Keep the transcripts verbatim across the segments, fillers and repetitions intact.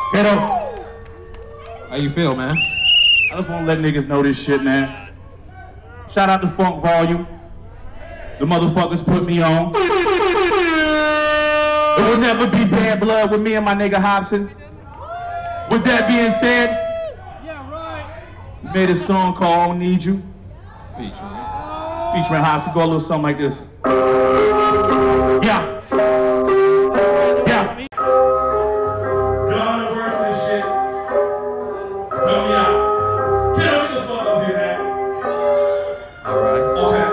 Kato, How you feel, man? I just want to let niggas know this shit, man. Shout out to Funk Volume. The motherfuckers put me on. It will never be bad blood with me and my nigga Hopsin. With that being said, Yeah, right. we made a song called I Don't Need You. Featuring. Featuring Hopsin. Go a little something like this. Yeah. Yeah. Y'all know the words to this shit. Help me out. Get over the fuck up here, man. Alright. Okay.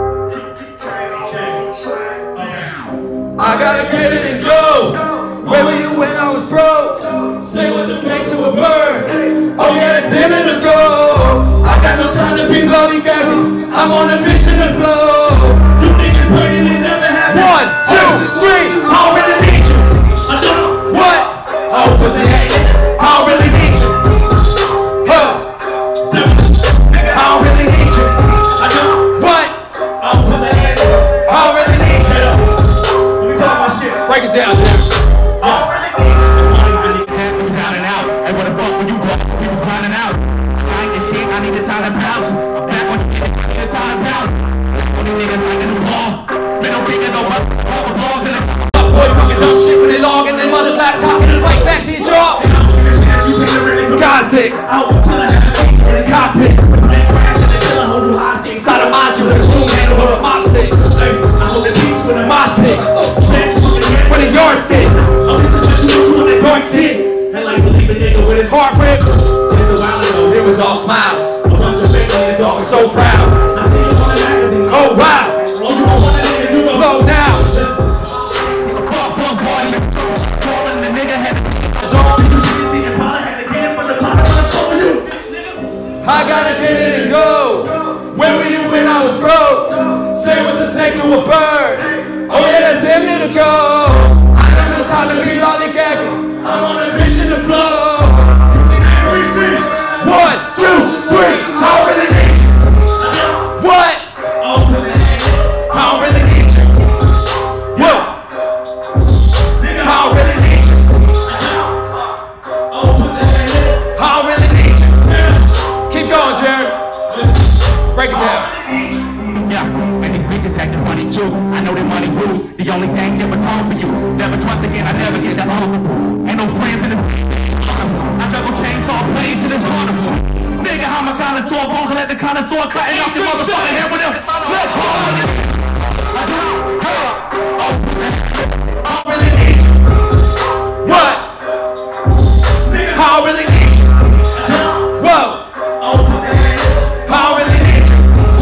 I gotta get it and go. Where were you when I was broke? Say what's a snake to a bird. Oh yeah, that's ten in a go. I got no time to be lollygagging. I'm on a mission to blow. You niggas waiting and never happened. One, two, three. I don't really need you. I don't. What? Oh, pussy hating. I don't really need you. Huh. I don't really need you. I don't. What? Oh, pussy hating. I don't really need you. Let me talk my shit. Break it down, Jim. I don't really need you. Down and out. Hey, what the fuck when you walk? He was grinding out. I ain't the shit. I need the time to bounce. I'm back on the need the time to bounce. All these niggas like in the wall. Man, don't think no more blogs in the Boys talking dumb shit when they log in their mother's laptop and it's right back to your jaw. God's dick. Out till I have to see in the cockpit. Then crash in the killer hold you hostage. Inside a module with a broom handle with a mop stick. I hold the beach with a mosh stick. With a yardstick. Oh, this is what you do when they doing shit. And like believe a nigga with his heart rip. Just a while ago, it was all smiles. A bunch of baby and the dog was so proud. I see you on the magazine. Oh wow. Oh, you don't want a nigga to go low now. fuck funk party. Calling the nigga had I gotta get it and go. Where were you when I was broke? Say what's a snake to a bird. Oh yeah, that's him in the go. I got no time to be lollygagging. I'm on a mission to blow. One, two, three. I don't really need you. What? I don't really need you. What? I don't really need you. I don't really need you. Keep going, Jarren. Break it down. Yeah, and these bitches acting funny too. I know that money rules. The only thing never come for you. Never trust again, I never get the humble. Ain't no friends in this. I juggle chainsaw blades in this carnival. Nigga, how my connoisseur bones and let the connoisseur cutting off the motherfucking head with them. Let's hold on this. I don't. Oh, I don't really need you. What? I don't really need you. Whoa. I don't really need you.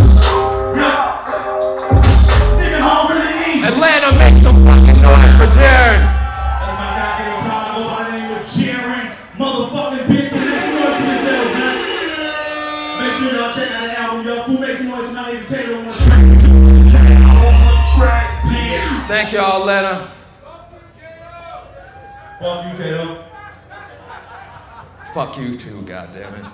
Atlanta, make some fucking noise for Jarren. That's my goddamn time. I go by the name of Jarren motherfucking Benton. Make some noise for yourselves, man. Make sure y'all check out that album, Yuck Fou. Make some noise for my nigga Kato on the track. Thank y'all, Atlanta. Fuck you, Kato. Fuck you too, goddammit.